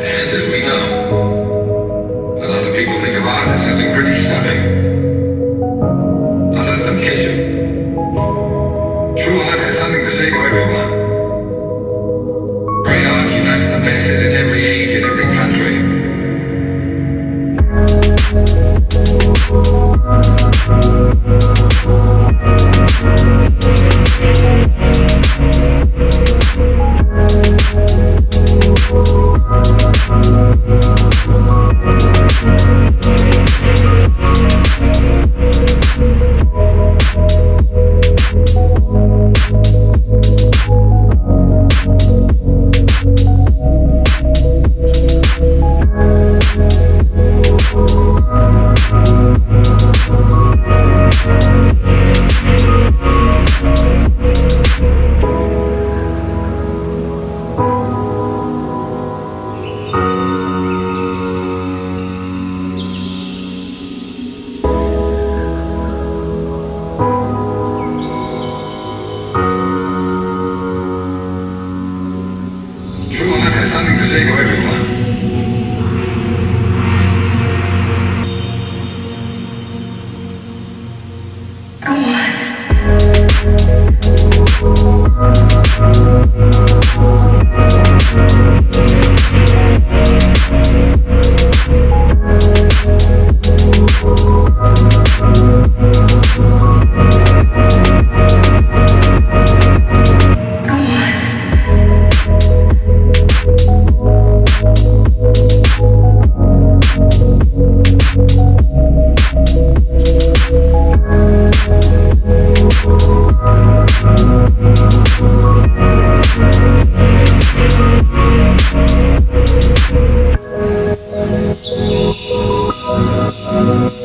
And as we know, a lot of people think of art as something pretty stuffing. Don't let them kid you. True art has something to say to everyone. Great art unites the masses in every age, in every country. True art has something to say to everyone. Go on. Go on.